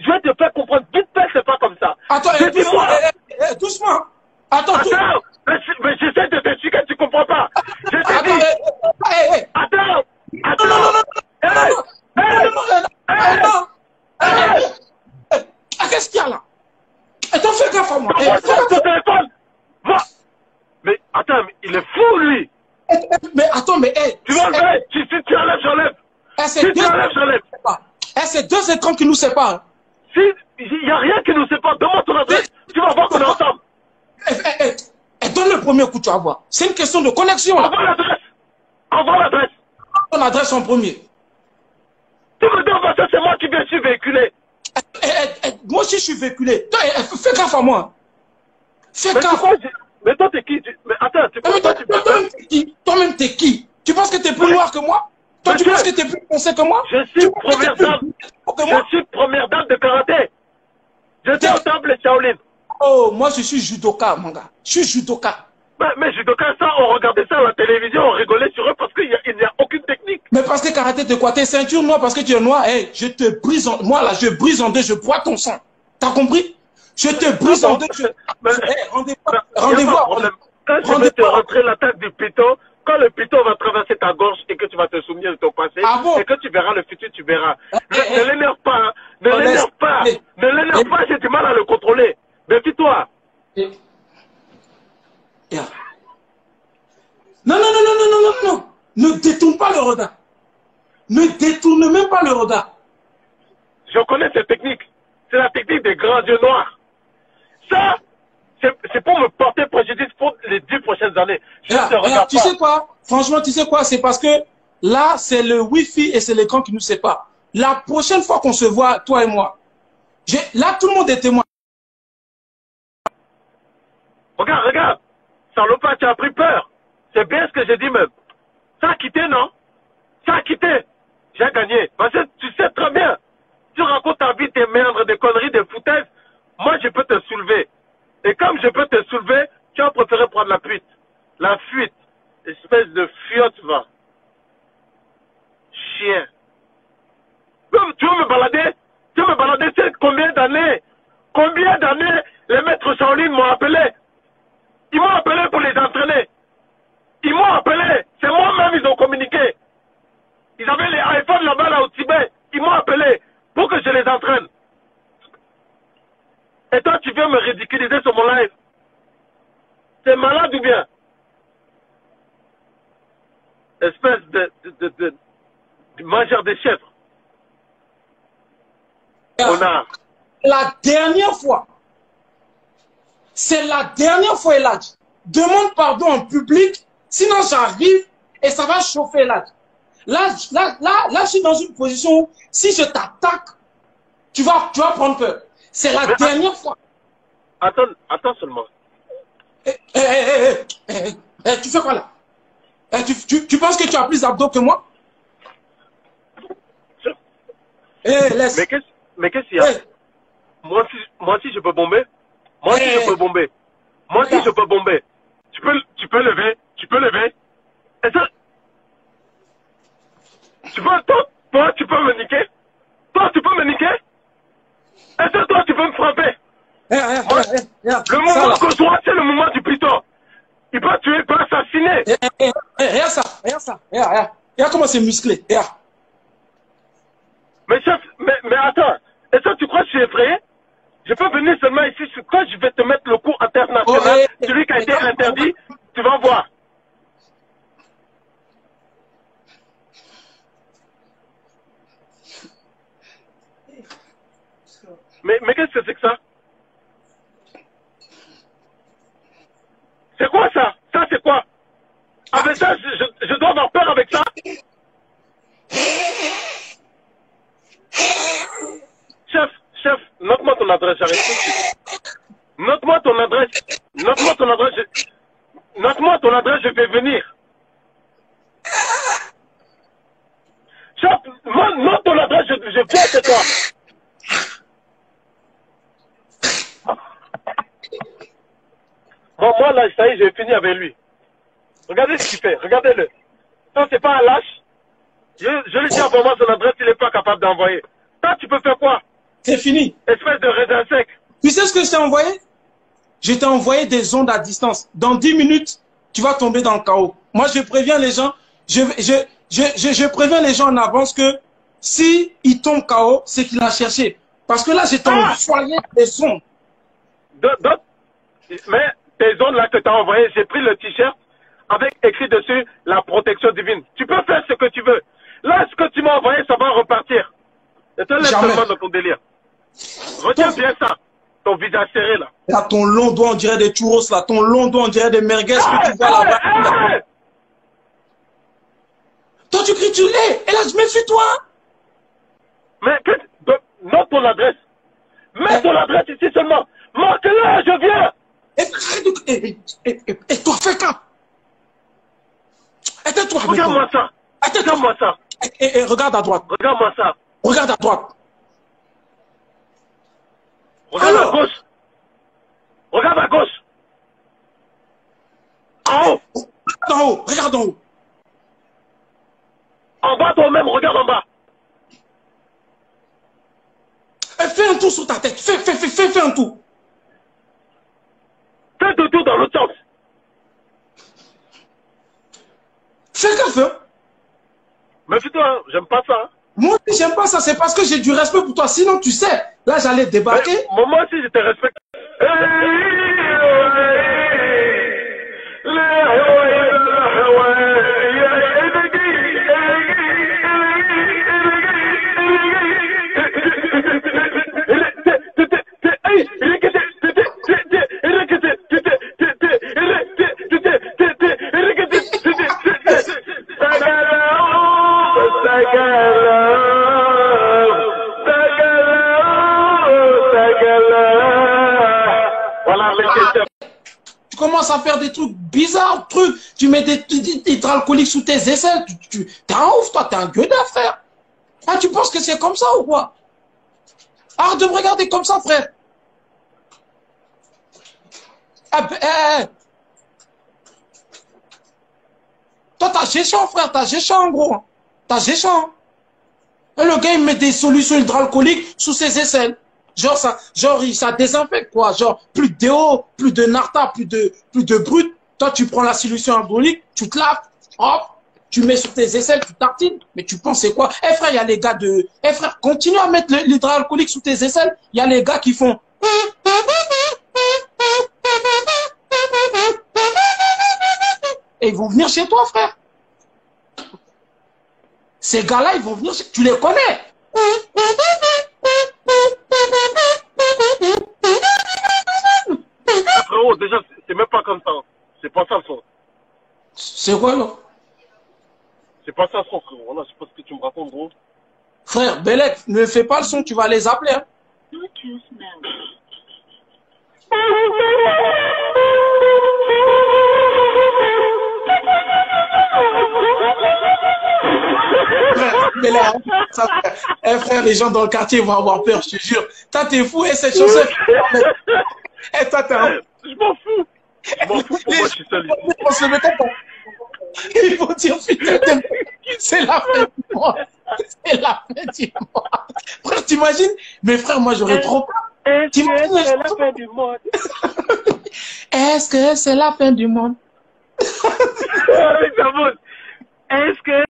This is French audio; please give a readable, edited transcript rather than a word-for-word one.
Je vais te faire comprendre. Vite fait, c'est pas comme ça. Attends, doucement. Doucement. Attends, mais j'essaie de t'expliquer, tu comprends pas. Je t'ai attends, dit. Attends. Non. Qu'est-ce qu'il y a là? Attends, fais gaffe à moi. Ton téléphone. Moi. Mais attends, mais il est fou, lui. Mais attends, mais tu vas enlever. Si tu enlèves, j'enlève. Si tu enlèves, j'enlève. C'est 2 écrans qui nous séparent. Si, il n'y a rien qui nous sépare. Donne-moi ton adresse. Tu vas voir qu'on est ensemble. Donne le premier coup, tu vas voir. C'est une question de connexion. Envoie l'adresse. Envoie l'adresse. Ton adresse en premier. Tu me dis, ça, c'est moi qui suis véhiculé. Moi aussi, je suis véhiculé. Fais gaffe à moi. Fais gaffe. Mais toi, t'es qui? Mais attends, tu penses pas que toi-même, t'es qui? Tu penses que t'es plus noir que moi? Toi, tu penses que t'es plus foncé que moi? Je suis première dame. Je suis première dame de karaté. J'étais au temple Shaolin. Oh, moi, je suis judoka, mon gars. Je suis judoka. Mais judoka, ça, on regardait ça à la télévision, on rigolait sur eux parce qu'il n'y a aucune technique. Mais parce que karaté, t'es quoi? T'es ceinture noire parce que tu es noir. Hey, je te brise en... Moi, là, je brise en deux, je bois ton sang. T'as compris? Je te brise en deux. Rendez-vous. Quand je vais te rentrer l'attaque du piton, quand le piton va traverser ta gorge et que tu vas te souvenir de ton passé, et que tu verras le futur, tu verras. Ne l'énerve pas, hein. Ne l'énerve pas. Ne l'énerve pas, j'ai du mal à le contrôler. Méfie-toi. Non. Ne détourne pas le regard. Ne détourne même pas le regard. Je connais cette technique. C'est la technique des grands yeux noirs. Ça, c'est pour me porter préjudice pour les 10 prochaines années. Tu sais quoi? Franchement, tu sais quoi? C'est parce que là, c'est le Wi-Fi et c'est l'écran qui nous sépare. La prochaine fois qu'on se voit, toi et moi, là, tout le monde est témoin. Regarde. Salopard, tu as pris peur. C'est bien ce que j'ai dit même. Ça a quitté, non? Ça a quitté. J'ai gagné. Parce que tu sais très bien. Tu racontes ta vie, tes méandres, des conneries, des foutaises. Moi, je peux te soulever. Et comme je peux te soulever, tu as préféré prendre la fuite. La fuite. Espèce de fiotte, va. Chien. Tu veux me balader? Tu veux me balader? C'est combien d'années? Combien d'années les maîtres Shaolin m'ont appelé? Ils m'ont appelé pour les entraîner. Ils m'ont appelé. C'est moi-même, ils ont communiqué. Ils avaient les iPhones là-bas, là, au Tibet. Ils m'ont appelé pour que je les entraîne. Et toi, tu viens me ridiculiser sur mon live. T'es malade ou bien? Espèce de mangeur de chèvres. Connard. La dernière fois, c'est la dernière fois, Eladj. Demande pardon en public, sinon j'arrive et ça va chauffer Eladj. Là, je suis dans une position où si je t'attaque, tu vas prendre peur. C'est la dernière fois. Attends seulement. Tu fais quoi là? Tu penses que tu as plus d'abdos que moi? Laisse. Mais qu'est-ce qu'il y a? Moi aussi je peux bomber. Moi aussi je peux bomber. Moi aussi je peux bomber. Tu peux lever. Et ça... Toi, tu peux me niquer? Toi, tu peux me niquer? Et ça, toi, tu peux me frapper? Le mouvement gauchois, c'est le mouvement du piton. Il peut tuer, il peut assassiner. Regarde ça. Regarde comment c'est musclé. Regarde. Mais chef, mais attends. Et ça, tu crois que je suis effrayé? Je peux venir seulement ici, quand je vais te mettre le coup international, celui qui a été interdit, tu vas voir. Mais qu'est-ce que c'est que ça? C'est quoi ça? Ça c'est quoi? Avec ça, je dois avoir peur avec ça? Chef, note-moi ton adresse, j'arrête tout de suite. Note-moi ton adresse, je vais venir. Chef, note ton adresse, je viens chez toi. Bon, moi là, ça y est, j'ai fini avec lui. Regardez ce qu'il fait, regardez-le. Ça, c'est pas un lâche. Je lui dis à moi son adresse, il n'est pas capable d'envoyer. Toi, tu peux faire quoi? C'est fini. Espèce de raisin sec. Tu sais ce que je t'ai envoyé? Je t'ai envoyé des ondes à distance. Dans 10 minutes, tu vas tomber dans le chaos. Moi, je préviens les gens. Je préviens les gens en avance que si il tombe KO, c'est qu'il a cherché. Parce que là, j'ai envoyé des ondes. Mais tes ondes là que tu as envoyées, j'ai pris le t-shirt avec écrit dessus la protection divine. Tu peux faire ce que tu veux. Là, ce que tu m'as envoyé, ça va repartir. Ne te laisse pas dans ton délire. Retiens bien ça. Ton visage serré là. Là, ton long doigt, on dirait des churros là. Ton long doigt, on dirait des merguez que tu vois là-bas. Toi, tu cries, tu l'es. Et là, je méfie-toi. Mais note ton adresse. Mets ton adresse ici seulement. Marque-la, je viens. Et toi, fais quoi? Aide-toi. Regarde-moi ça. Regarde-moi ça. Et regarde à droite. Regarde-moi ça. Regarde à droite. Regarde à gauche. Regarde à gauche. En haut. En haut. Regarde en haut. En bas toi-même, regarde en bas. Fais un tour sur ta tête. Fais un tour. Fais deux tours dans l'autre sens. Fais gaffe, hein. Méfie-toi, hein. J'aime pas ça. Hein. Moi, j'aime pas ça. C'est parce que j'ai du respect pour toi. Sinon, tu sais, là, j'allais débarquer. Moi aussi, je te respecte. Tu commences à faire des trucs bizarres, tu mets des hydroalcooliques sous tes aisselles, t'es un ouf, toi, t'es un gueux frère. Ah, tu penses que c'est comme ça ou quoi? Arrête de me regarder comme ça, frère. Toi, t'as géchant, frère, t'as géchant, en gros. T'as géchant. Et le gars, il met des solutions hydraalcooliques sous ses aisselles. Genre, ça désinfecte, quoi. Genre, plus de déo, plus de narta, plus de brut. Toi, tu prends la solution hydraulique, tu te laves, hop, tu mets sur tes aisselles, tu tartines. Mais tu penses, c'est quoi? Eh, frère, il y a les gars de... Eh, frère, continue à mettre l'hydraalcoolique sous tes aisselles. Il y a les gars qui font... Et ils vont venir chez toi, frère. Ces gars-là, ils vont venir chez... Tu les connais. Frérot, déjà, c'est même pas comme ça. C'est pas ça le son. C'est quoi, là? C'est pas ça le son, frérot. Là, je sais pas ce que tu me racontes, gros. Frère, Belek, ne fais pas le son, tu vas les appeler. Hein. Frère, les gens dans le quartier vont avoir peur, je te jure. Toi, t'es fou, et cette chanson. Et toi, t'es un... Je m'en fous. Je m'en fous, pour moi, je suis seul ici. Ils vont dire, putain, c'est la fin du mois. C'est la fin du mois. Frère, t'imagines? Mais frère, moi, j'aurais trop peur. Est-ce que c'est la fin du monde? Est-ce que c'est la fin du monde? Avec sa voix. Est-ce que